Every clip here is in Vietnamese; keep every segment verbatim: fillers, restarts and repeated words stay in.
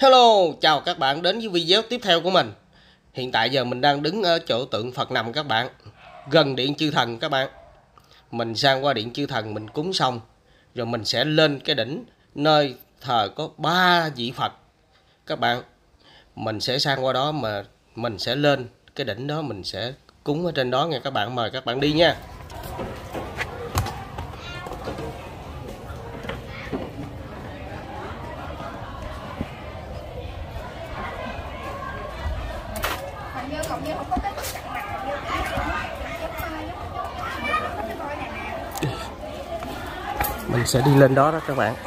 Hello, chào các bạn đến với video tiếp theo của mình. Hiện tại giờ mình đang đứng ở chỗ tượng Phật nằm các bạn, gần điện chư thần các bạn. Mình sang qua điện chư thần mình cúng xong, rồi mình sẽ lên cái đỉnh nơi thờ có ba vị Phật các bạn. Mình sẽ sang qua đó mà mình sẽ lên cái đỉnh đó, mình sẽ cúng ở trên đó nha các bạn. Mời các bạn đi nha. Mình sẽ đi lên đó đó các bạn.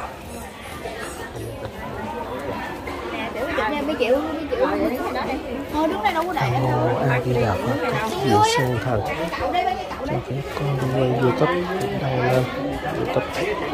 Thôi đứng đây đâu có để đâu. Ai đi đạp các vị sen thần. Cho phép con đi quay YouTube đăng lên YouTube.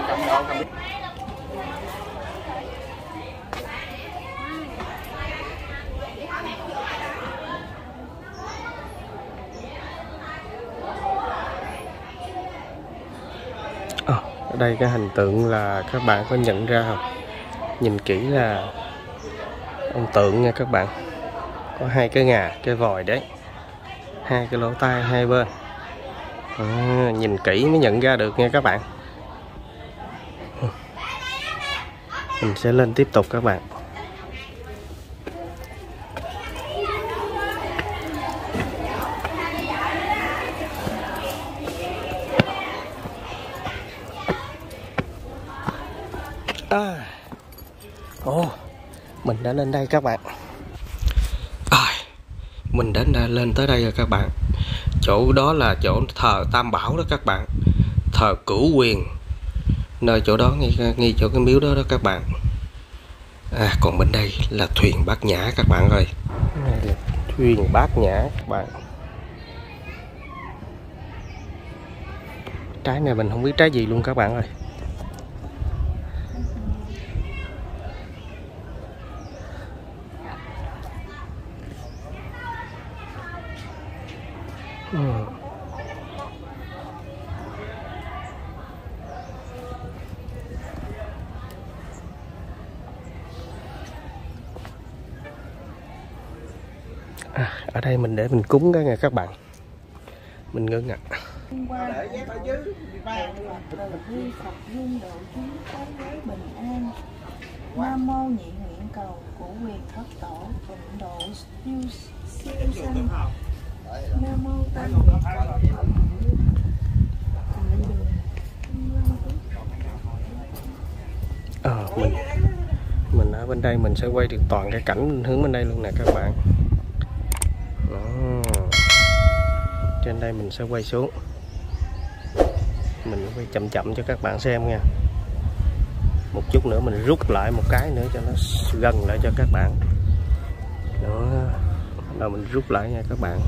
À, ở đây cái hình tượng là các bạn có nhận ra không? Nhìn kỹ là ông tượng nha các bạn. Có hai cái ngà, cái vòi đấy, hai cái lỗ tai hai bên. À, nhìn kỹ mới nhận ra được nha các bạn. Mình sẽ lên tiếp tục các bạn. À, ồ, mình đã lên đây các bạn. À, mình đến đã lên tới đây rồi các bạn. Chỗ đó là chỗ thờ Tam Bảo đó các bạn, thờ Cửu Quyền, nơi chỗ đó ngay, ngay chỗ cái miếu đó đó các bạn. À, còn bên đây là thuyền Bát Nhã các bạn ơi. Này là thuyền Bát Nhã các bạn. Trái này mình không biết trái gì luôn các bạn ơi. Ừ. À, ở đây mình để mình cúng cái nha các bạn. Mình ngưng ạ. Nam mô nhị nguyện cầu của quyền thất tổ tịnh độ siêu siêu sanh. Nam mô tam nguyện cầu. Ờ, mình mình ở bên đây mình sẽ quay được toàn cái cảnh hướng bên đây luôn nè các bạn. Đó. Trên đây mình sẽ quay xuống, mình quay chậm chậm cho các bạn xem nha. Một chút nữa mình rút lại một cái nữa cho nó gần lại cho các bạn. Đó, rồi mình rút lại nha các bạn.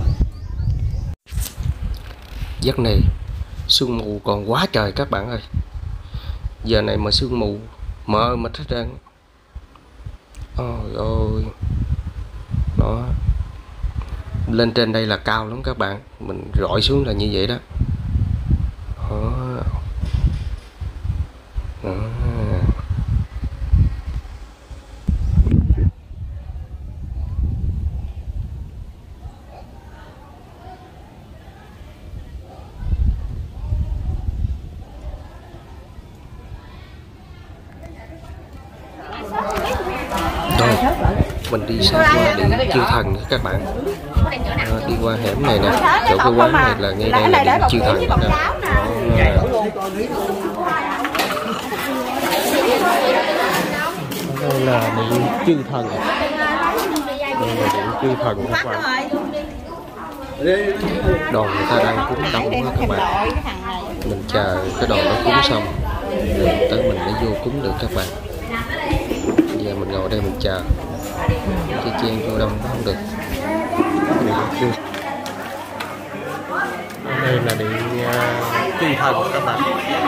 Giấc này sương mù còn quá trời các bạn ơi. Giờ này mà sương mù mờ mịt hết trơn. Ôi ôi. Đó. Lên trên đây là cao lắm các bạn. Mình rọi xuống là như vậy đó. Đó. Đó. Rồi, mình đi sang qua điện chư thần các bạn. À, đi qua hẻm này nè, chỗ cái quán này là ngay đây là điện chư thần nè. Đây là điện chư thần. Đây là điện chư thần các bạn. Đoàn người ta đang cúng đông quá các bạn. Mình chờ cái đoàn nó cúng xong rồi tới mình mới vô cúng được các bạn. Giờ mình ngồi đây mình chờ, chứ chen vô đông nó không được. Đây là điện uh, chư thần các bạn.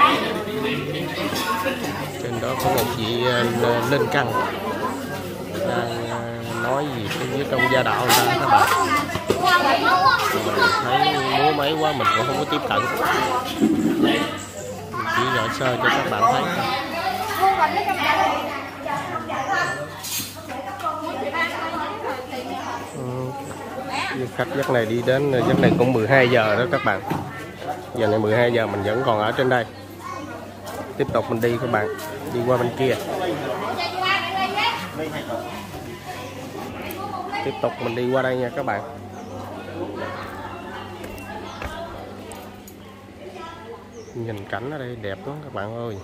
Trên đó có một vị uh, lên căn đang uh, nói gì với trong gia đạo người ta các bạn. Mình thấy múa máy quá mình cũng không có tiếp cận, mình chỉ gọi sơ cho các bạn thấy. Du khách giấc này đi đến giấc này cũng mười hai giờ đó các bạn. Giờ này mười hai giờ mình vẫn còn ở trên đây. Tiếp tục mình đi các bạn, đi qua bên kia. Tiếp tục mình đi qua đây nha các bạn. Nhìn cảnh ở đây đẹp lắm các bạn ơi.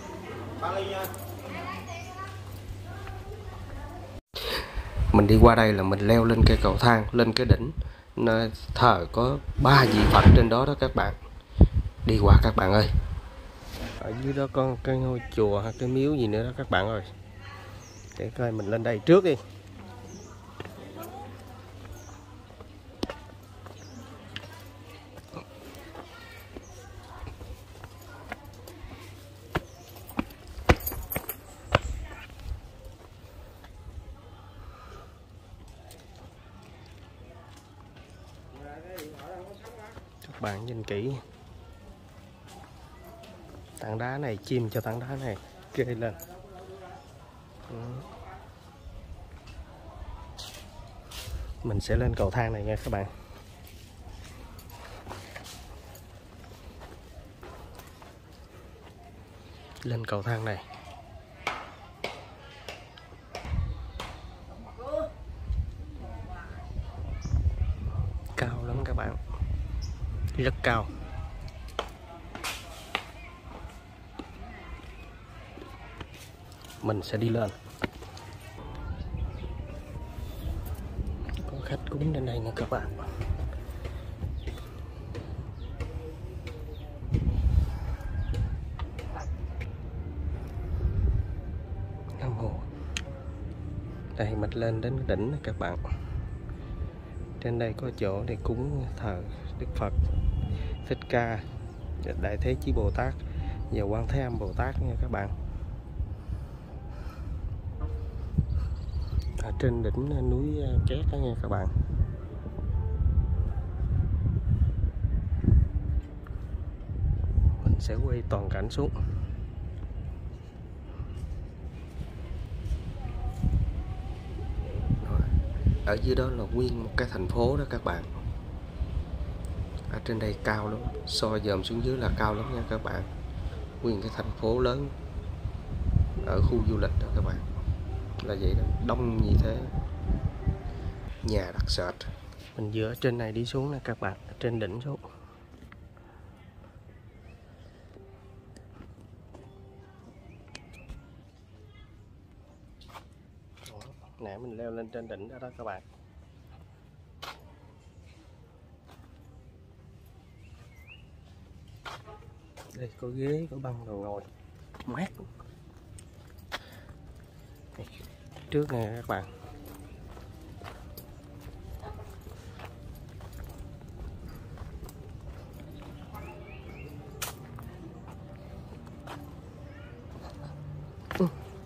Mình đi qua đây là mình leo lên cây cầu thang, lên cái đỉnh nơi thờ có ba vị Phật trên đó đó các bạn. Đi qua các bạn ơi. Ở dưới đó có cái ngôi chùa hay cái miếu gì nữa đó các bạn ơi. Để coi mình lên đây trước đi. Các bạn nhìn kỹ. Tảng đá này, chim cho tảng đá này kê lên. Ừ. Mình sẽ lên cầu thang này nha các bạn. Lên cầu thang này. Cao lắm các bạn. Rất cao. Mình sẽ đi lên. Có khách cúng đến đây nữa các bạn. Nam Mô. Đây mình lên đến đỉnh này các bạn. Trên đây có chỗ để cúng thờ Đức Phật Thích Ca, Đại Thế Chí Bồ Tát và Quan Thế Âm Bồ Tát nha các bạn. Ở trên đỉnh núi Két đó nha các bạn. Mình sẽ quay toàn cảnh xuống. Ở dưới đó là nguyên một cái thành phố đó các bạn. Ở trên đây cao lắm, soi dòm xuống dưới là cao lắm nha các bạn. Nguyên cái thành phố lớn ở khu du lịch đó các bạn. Là vậy đó, đông như thế. Nhà đặc sệt. Mình vừa ở trên này đi xuống nè các bạn, ở trên đỉnh xuống. Nãy mình leo lên trên đỉnh đó đó các bạn. Đây có ghế, có băng đồ ngồi mát. Đây, trước nè các bạn. Ừ.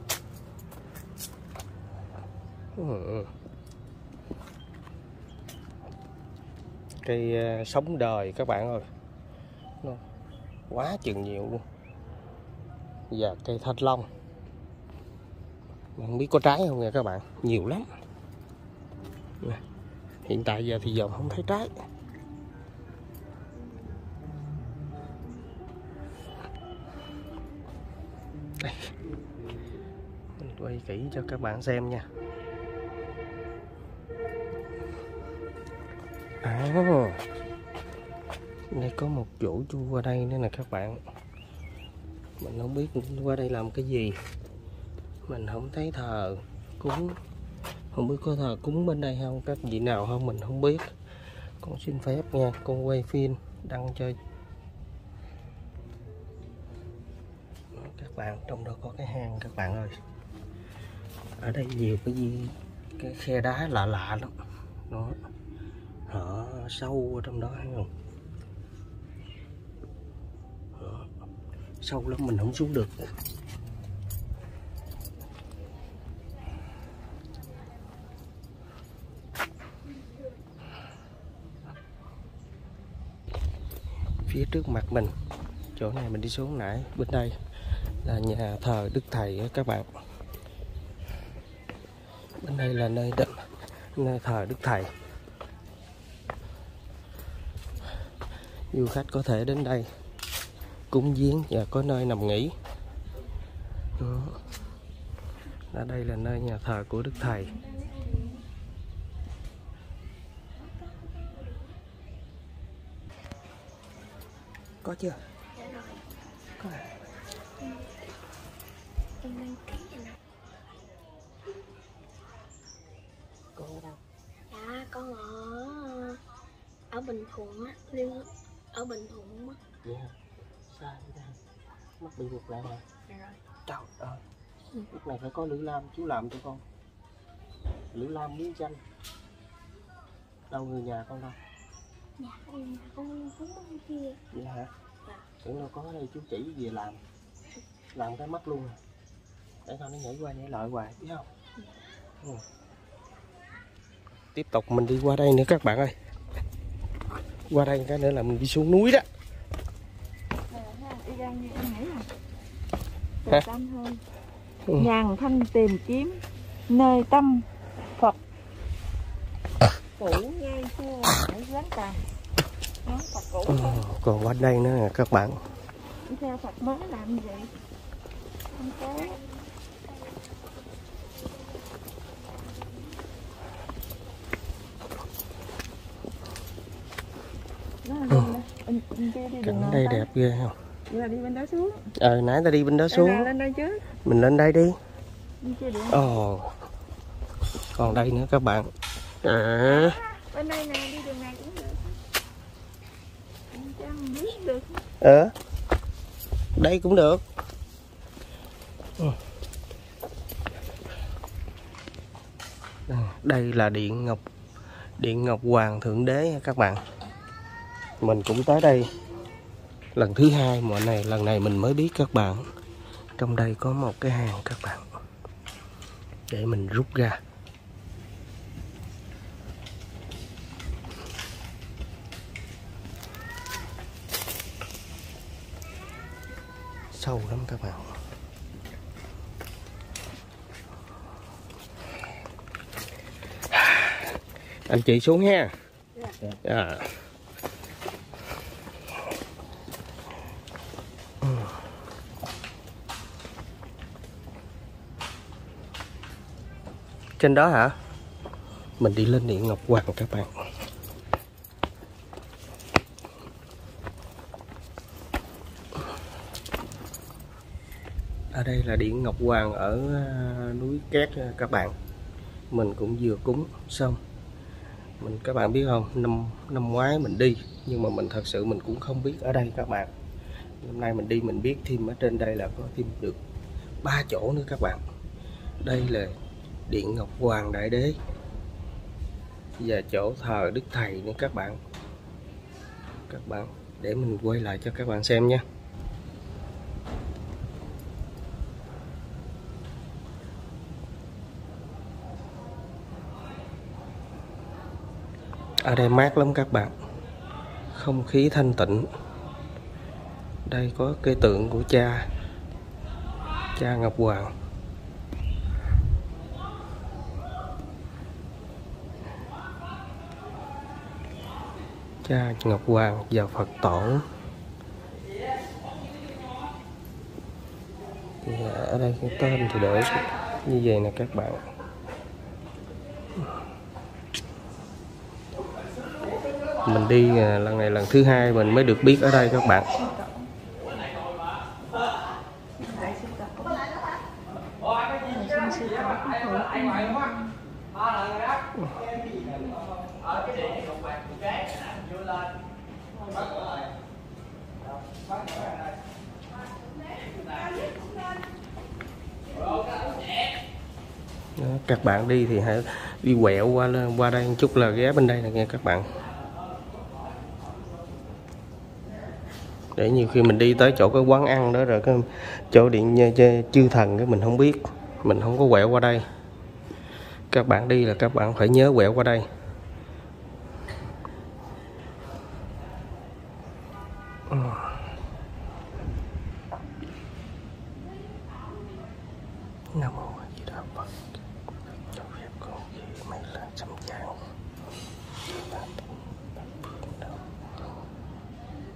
Ừ. Cây uh, sống đời các bạn ơi. Nó quá chừng nhiều luôn. Và cây thanh long. Không biết có trái không nha các bạn. Nhiều lắm. Hiện tại giờ thì giờ không thấy trái. Đây. Mình quay kỹ cho các bạn xem nha. À, đây có một chỗ chu qua đây nữa nè các bạn. Mình không biết qua đây làm cái gì. Mình không thấy thờ cúng. Không biết có thờ cúng bên đây không, các vị nào không mình không biết. Con xin phép nha, con quay phim đăng cho các bạn. Trong đó có cái hang các bạn ơi. Ở đây nhiều cái gì, cái khe đá lạ lạ lắm. Đó, họ sâu ở trong đó thấy không? Đó. Sâu lắm mình không xuống được. Phía trước mặt mình, chỗ này mình đi xuống nãy, bên đây là nhà thờ Đức Thầy đó các bạn. Bên đây là nơi đất, nơi thờ Đức Thầy. Du khách có thể đến đây cúng viếng và có nơi nằm nghỉ. Đó. Ở đây là nơi nhà thờ của Đức Thầy. Có chưa? Có à? Con ở đâu? Dạ con ở ở Bình Thuận á, Liên ở Bình Thuận á. Dạ. Sao vậy? Mắt bị ngược lại hả? Dạ rồi. Trời ơi. Lúc này phải có Lữ Lam chú làm cho con. Lữ Lam miếng chanh. Đâu người nhà con đâu? Dạ con nhà con xuống bên kia. Vậy hả? Dạ. Tưởng đâu có ở đây chú chỉ về làm. Làm cái mắt luôn à. Để tao nó nhảy qua nhảy lại hoài biết không? Ừ. Tiếp tục mình đi qua đây nữa các bạn ơi. Qua đây cái nữa là mình đi xuống núi đó. Đi ra như em nghĩ Hả? là tâm hơn. Ừ. Nhàn thanh tìm kiếm nơi tâm Phật cũ ngay xưa để quán tàn. Nó Phật cũ Ừ. Còn qua đây nữa nè các bạn. đi theo Phật mới làm gì không có. Ừ. Cảnh Cảnh đây đẹp ghê không? là đi bên đó xuống. Ờ nãy ta đi bên đó xuống. Lên đây chứ. Mình lên đây đi. Đi chưa được. Ồ. Còn đây nữa các bạn. À. Bên đây nè, đi đường này cũng được. Chẳng biết được. Ờ. Đây cũng được. Ừ. Đây là điện Ngọc Điện Ngọc Hoàng Thượng Đế các bạn. Mình cũng tới đây lần thứ hai mà này lần này mình mới biết các bạn. Trong đây có một cái hang các bạn. Để mình rút ra. Sâu lắm các bạn. Anh chị xuống ha. Dạ. À. Trên đó hả? Mình đi lên điện Ngọc Hoàng các bạn. Ở đây là điện Ngọc Hoàng ở núi Két các bạn. Mình cũng vừa cúng xong. Mình các bạn biết không, năm năm ngoái mình đi nhưng mà mình thật sự mình cũng không biết ở đây các bạn. Hôm nay mình đi mình biết thêm ở trên đây là có thêm được ba chỗ nữa các bạn. Đây là điện Ngọc Hoàng Đại Đế và chỗ thờ Đức Thầy nữa các bạn. Các bạn để mình quay lại cho các bạn xem nha. Ở đây mát lắm các bạn. Không khí thanh tịnh. Đây có cây tượng của cha Cha Ngọc Hoàng. Cha Ngọc Hoàng và Phật Tổ. Thì ở đây cái tên thì để như vậy nè các bạn. Mình đi lần này lần thứ hai mình mới được biết ở đây các bạn. Đó, các bạn đi thì hãy đi quẹo qua qua đây một chút là ghé bên đây nè nghe các bạn. Để nhiều khi mình đi tới chỗ cái quán ăn đó rồi cái chỗ điện chư thần cái mình không biết, mình không có quẹo qua đây. Các bạn đi là các bạn phải nhớ quẹo qua đây. Nam mô A Di Đà Phật. Cho phép con về mây lên sấm vàng.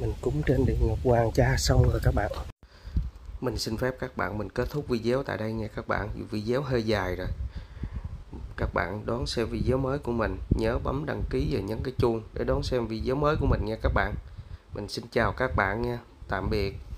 Mình cúng trên điện Ngọc Hoàng Cha xong rồi các bạn. Mình xin phép các bạn mình kết thúc video tại đây nha các bạn. Vì video hơi dài rồi. Các bạn đón xem video mới của mình, nhớ bấm đăng ký và nhấn cái chuông để đón xem video mới của mình nha các bạn. Mình xin chào các bạn nha. Tạm biệt.